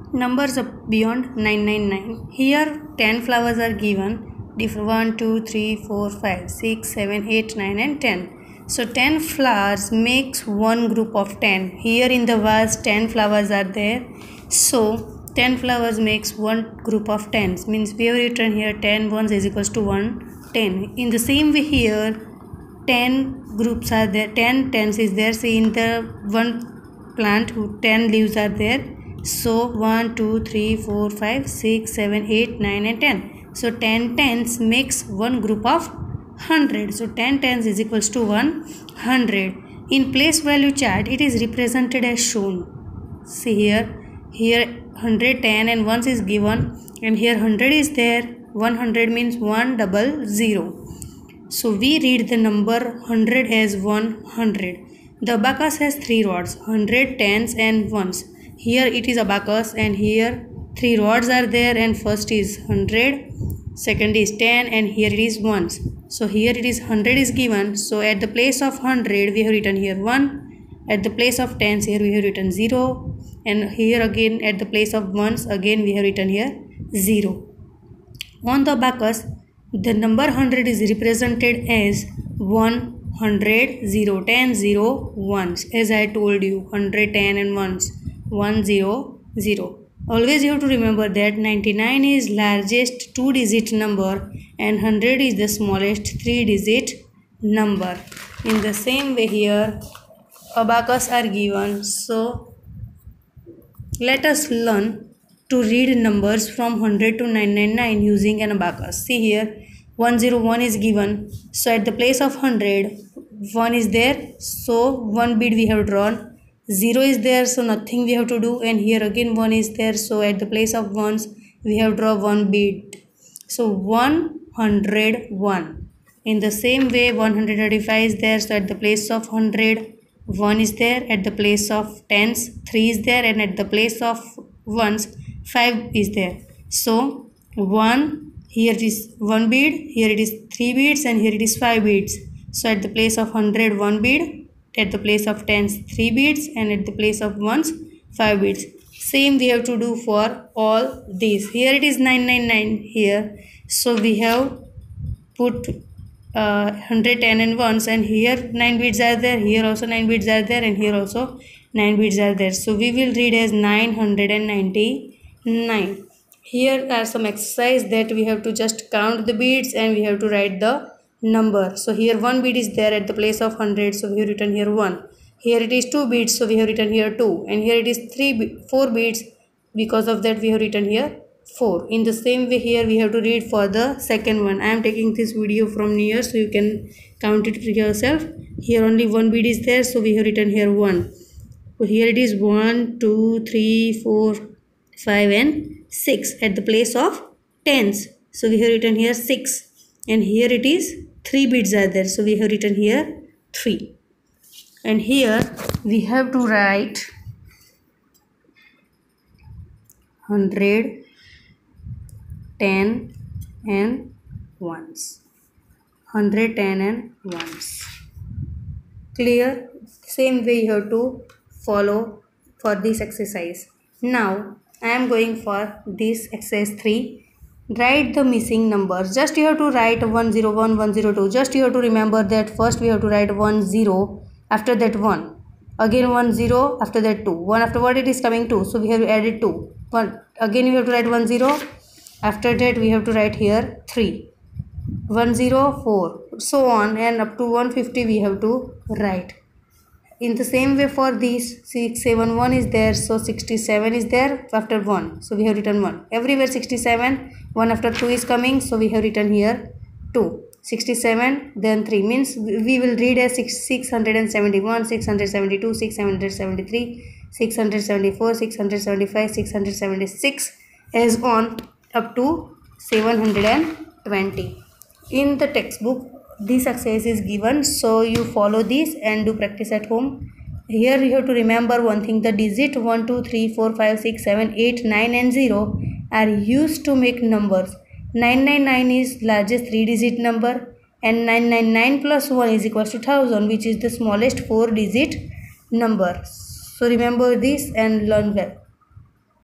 Numbers up beyond 999. Here 10 flowers are given. 1, 2, 3, 4, 5, 6, 7, 8, 9 and 10. So 10 flowers makes one group of 10. Here in the vase 10 flowers are there. So 10 flowers makes one group of 10s. Means we have written here 10 ones is equals to 1, 10. In the same way here 10 groups are there. 10 tens is there. See in the one plant 10 leaves are there. So 1, 2, 3, 4, 5, 6, 7, 8, 9 and 10. So 10 tens makes one group of 100. So 10 tens is equals to 100. In place value chart it is represented as shown. See here 110 and 1 is given and here 100 is there. 100 means 100. So we read the number 100 as 100. The abacus has 3 rods, 100, tens and ones. Here it is abacus and here 3 rods are there and first is 100, second is 10 and here it is ones. So here it is 100 is given. So at the place of 100 we have written here 1. At the place of tens here we have written 0. And here again at the place of ones again we have written here 0. On the abacus the number 100 is represented as 100, 0, 10, 0, 1s. As I told you 100, 10 and 1s. 1, 0, 0. Always you have to remember that 99 is largest 2-digit number and 100 is the smallest 3-digit number. In the same way here abacus are given. So let us learn to read numbers from 100 to 999 using an abacus. See here 101 is given. So at the place of 100 1 is there. So 1 bead we have drawn. 0 is there, so nothing we have to do, and here again 1 is there, so at the place of ones we have drawn 1 bead. So 101. In the same way 135 is there, so at the place of 100 1 is there, at the place of tens 3 is there, and at the place of ones 5 is there. So 1, here it is 1 bead, here it is 3 beads and here it is 5 beads. So at the place of 100 1 bead, at the place of tens 3 beads and at the place of ones 5 beads. Same we have to do for all these. Here it is 999 here. So we have put 110 and ones and here 9 beads are there. Here also 9 beads are there and here also 9 beads are there. So we will read as 999. Here are some exercise that we have to just count the beads and we have to write the number. So here 1 bead is there at the place of 100, so we have written here 1. Here it is 2 beads, so we have written here 2, and here it is 4 beads, because of that we have written here 4. In the same way here we have to read for the second one. I am taking this video from near, so you can count it yourself. Here only 1 bead is there, so we have written here 1. So here it is 1, 2, 3, 4, 5 and 6 at the place of tens. So we have written here 6, and here it is 3 beads are there, so we have written here 3. And here we have to write 100, 10 and ones. 100, 10 and ones. Clear? Same way you have to follow for this exercise. Now I am going for this exercise 3. Write the missing numbers. Just you have to write 101, 102. Just you have to remember that first we have to write 10, after that 1. Again 10, after that 2. 1 after what it is coming 2. So we have added 2. 1. Again we have to write 10. After that we have to write here 3. 104. So on and up to 150 we have to write. In the same way for these 671 is there, so 67 is there after 1, so we have written 1. Everywhere 67, 1 after 2 is coming, so we have written here 2. 67 then 3 means we will read as 671, 672, 673, 674, 675, 676 as on up to 720. In the textbook this exercise is given, so you follow this and do practice at home. Here you have to remember one thing: the digit 1, 2, 3, 4, 5, 6, 7, 8, 9 and 0 are used to make numbers. 999 is largest 3-digit number and 999 plus 1 is equals to 1000, which is the smallest 4-digit number. So remember this and learn well.